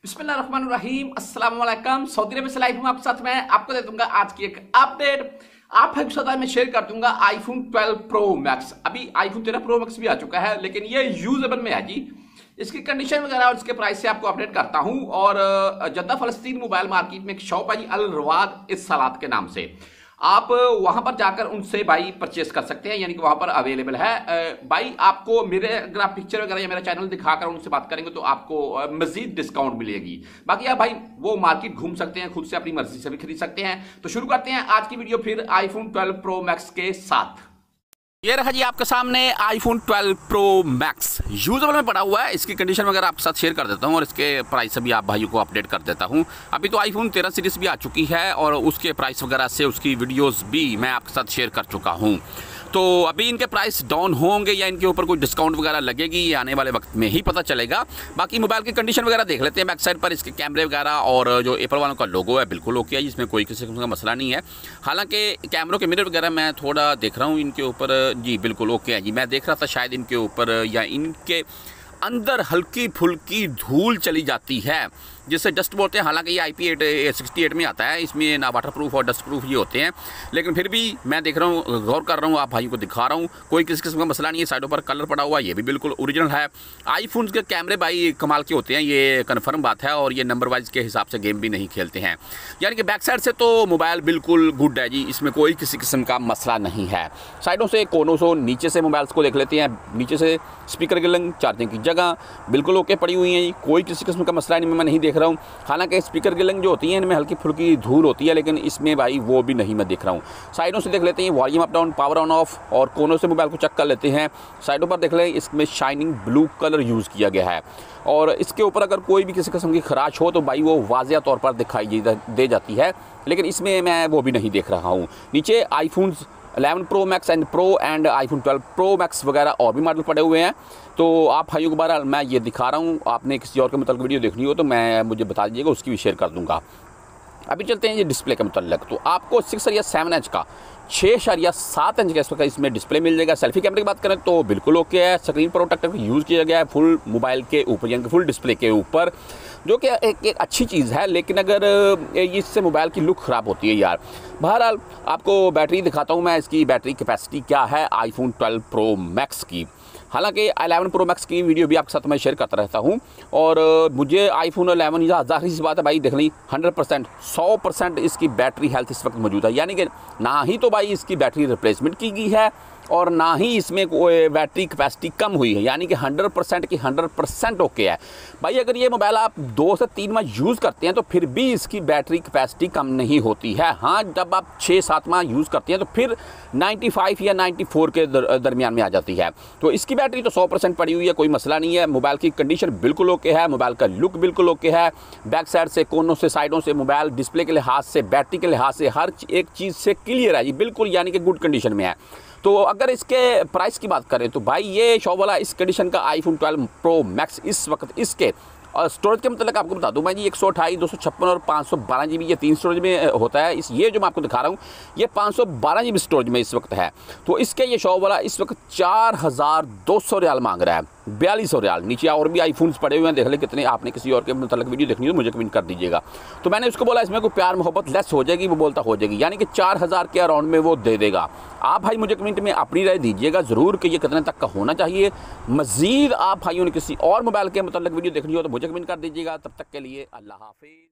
बिस्मिल्लाहिर्रहमानिर्रहीम अस्सलाम वालेकुम। सऊदी अरब से लाइव हूं आपके साथ। मैं आपको दे दूंगा आज की एक अपडेट। आप भाई के साथ मैं शेयर कर दूंगा आईफोन 12 प्रो मैक्स। अभी आईफोन 13 प्रो मैक्स भी आ चुका है, लेकिन ये यूजेबल में है जी। इसकी कंडीशन वगैरह और इसके प्राइस से आपको अपडेट करता हूं। और जद्दा फलस्तीन मोबाइल मार्केट में एक शॉप है जी, अल रवाद इत्सलात के नाम से। आप वहां पर जाकर उनसे भाई परचेस कर सकते हैं, यानी कि वहां पर अवेलेबल है। भाई आपको मेरे अगर आप पिक्चर वगैरह या मेरा चैनल दिखाकर उनसे बात करेंगे तो आपको मजीद डिस्काउंट मिलेगी। बाकी आप भाई वो मार्केट घूम सकते हैं, खुद से अपनी मर्जी से भी खरीद सकते हैं। तो शुरू करते हैं आज की वीडियो फिर आईफोन 12 प्रो मैक्स के साथ। ये रहा जी आपके सामने आईफोन 12 प्रो मैक्स यूजेबल में पड़ा हुआ है। इसकी कंडीशन वगैरह आपके साथ शेयर कर देता हूँ और इसके प्राइस भी आप भाइयों को अपडेट कर देता हूँ। अभी तो आईफोन 13 सीरीज भी आ चुकी है और उसके प्राइस वगैरह से उसकी वीडियोस भी मैं आपके साथ शेयर कर चुका हूँ। तो अभी इनके प्राइस डाउन होंगे या इनके ऊपर कोई डिस्काउंट वगैरह लगेगी, ये आने वाले वक्त में ही पता चलेगा। बाकी मोबाइल की कंडीशन वगैरह देख लेते हैं। बैक साइड पर इसके कैमरे वगैरह और जो एप्पल वालों का लोगो है बिल्कुल ओके है, इसमें कोई किसी का मसला नहीं है। हालांकि कैमरों के मिरर वगैरह मैं थोड़ा देख रहा हूँ इनके ऊपर, जी बिल्कुल ओके है जी। मैं देख रहा था शायद इनके ऊपर या इनके अंदर हल्की फुल्की धूल चली जाती है जिससे डस्ट बोलते हैं। हालांकि ये IP68 में आता है, इसमें ना वाटर प्रूफ और डस्ट प्रूफ ये होते हैं, लेकिन फिर भी मैं देख रहा हूँ, गौर कर रहा हूँ, आप भाइयों को दिखा रहा हूँ, कोई किसी किस्म का मसला नहीं है। साइडों पर कलर पड़ा हुआ है, ये भी बिल्कुल ओरिजिनल है। आईफोन के कैमरे भाई कमाल के होते हैं, ये कन्फर्म बात है। और ये नंबर वाइज के हिसाब से गेम भी नहीं खेलते हैं, यानी कि बैक साइड से तो मोबाइल बिल्कुल गुड है जी, इसमें कोई किसी किस्म का मसला नहीं है। साइडों से कोनों से नीचे से मोबाइल्स को देख लेते हैं। नीचे से स्पीकर गिलिंग, चार्जिंग की जगह बिल्कुल ओके पड़ी हुई है जी, कोई किसी किस्म का मसला नहीं मैं नहीं देख रहा हूँ। हालांकि स्पीकर गिलिंग जो होती है इनमें हल्की फुल्की धूल होती है, लेकिन इसमें भाई वो भी नहीं मैं देख रहा हूँ। साइडों से देख लेते हैं volume up down, power on off, और कोनों से मोबाइल को चेक कर लेते हैं। साइडों पर देख लें, इसमें शाइनिंग ब्लू कलर यूज़ किया गया है। और इसके ऊपर अगर कोई भी किसी किस्म की खराश हो तो भाई वो वाज़िया तौर पर दिखाई दे जाती है, लेकिन इसमें मैं वो भी नहीं देख रहा हूँ। नीचे iPhone 11 pro max and pro and iPhone 12 pro max वगैरह और भी मॉडल पड़े हुए हैं। तो आप भाइयों को बहरहाल मैं ये दिखा रहा हूँ, आपने किसी और के मतलब वीडियो देखनी हो तो मैं मुझे बता दीजिएगा, उसकी भी शेयर कर दूँगा। अभी चलते हैं ये डिस्प्ले के मतलब। तो आपको 6 या 7 इंच का 6.7 इंच का इस वक्त इसमें डिस्प्ले मिल जाएगा। सेल्फी कैमरे की बात करें तो बिल्कुल ओके है। स्क्रीन प्रोटेक्टर का यूज़ किया गया है फुल मोबाइल के ऊपर, यानी कि फुल डिस्प्ले के ऊपर, जो कि एक अच्छी चीज़ है। लेकिन अगर इससे मोबाइल की लुक ख़राब होती है यार। बहरहाल आपको बैटरी दिखाता हूँ मैं, इसकी बैटरी कैपेसिटी क्या है आईफोन 12 प्रो मैक्स की। हालांकि 11 प्रो मैक्स की वीडियो भी आपके साथ मैं शेयर करता रहता हूँ। और मुझे आईफोन 11 ज़ाहिर सी बात है भाई, देख ली 100% इसकी बैटरी हेल्थ इस वक्त मौजूद है, यानी कि ना ही तो भाई इसकी बैटरी रिप्लेसमेंट की गई है और ना ही इसमें कोई बैटरी कैपेसिटी कम हुई है, यानी कि 100% की 100% ओके है भाई। अगर ये मोबाइल आप 2 से 3 माह यूज़ करते हैं तो फिर भी इसकी बैटरी कैपेसिटी कम नहीं होती है। हाँ, जब आप 6-7 माह यूज़ करते हैं तो फिर 95 या 94 के दरमियान में आ जाती है। तो इसकी बैटरी तो 100% पड़ी हुई है, कोई मसला नहीं है। मोबाइल की कंडीशन बिल्कुल ओके है, मोबाइल का लुक बिल्कुल ओके है। बैक साइड से, कोनों से, साइडों से मोबाइल डिस्प्ले के लिहाज से, बैटरी के लिहाज से, हर एक चीज़ से क्लियर है जी, बिल्कुल, यानी कि गुड कंडीशन में है। तो अगर इसके प्राइस की बात करें तो भाई ये शॉप वाला इस कंडीशन का आईफोन 12 प्रो मैक्स इस वक्त इसके और स्टोरेज के मतलब आपको बता दूं मैं जी, 128, 256 और 512 GB ये 3 स्टोरेज में होता है। ये जो मैं आपको दिखा रहा हूँ ये 512 GB स्टोरेज में इस वक्त है। तो इसके ये शॉप वाला इस वक्त 4200 रियाल मांग रहा है, 4200 रियाल। नीचे और भी आईफोन्स पड़े हुए हैं, देख ले कितने। आपने किसी और के मतलब वीडियो देखनी हो मुझे कमेंट कर दीजिएगा। तो मैंने उसको बोला इसमें कोई प्यार मोहब्बत लेस हो जाएगी, वो बोलता हो जाएगी, यानी कि 4000 के अराउंड में वो दे देगा। आप भाई मुझे कमेंट में अपनी राय दीजिएगा ज़रूर कि ये कितने तक का होना चाहिए। मज़ीद आप भाइयों ने किसी और मोबाइल के मतलब वीडियो देखनी हो तो मुझे कमेंट कर दीजिएगा। तब तक के लिए अल्लाह हाफिज़।